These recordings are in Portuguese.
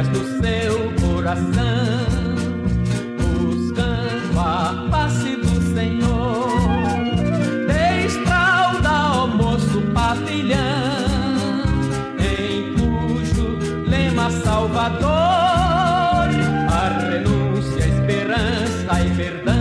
ovelhas do seu coração, buscando a face do Senhor. Destralda, ó moço pavilhão, em cujo lema salvador, a renúncia, a esperança e perdão.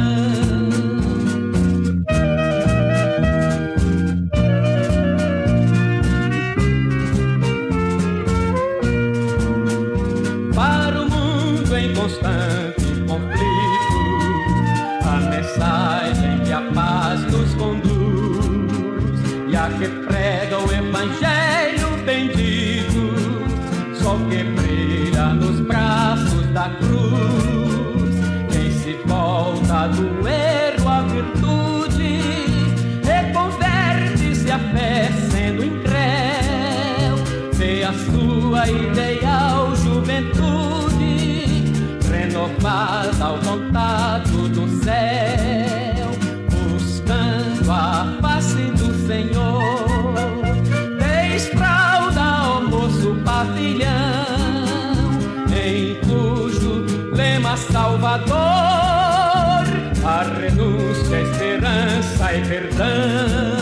Constante conflito, a mensagem que a paz nos conduz, e a que prega o evangelho bendito, sol que brilha nos braços da cruz. Quem se volta do erro à virtude, reconverte-se à fé sendo incréu, vê a sua ideal juventude renovada ao contato do céu, buscando a face do Senhor. Destralda, ó moço pavilhão, em cujo lema salvador, a renúncia, a esperança e perdão.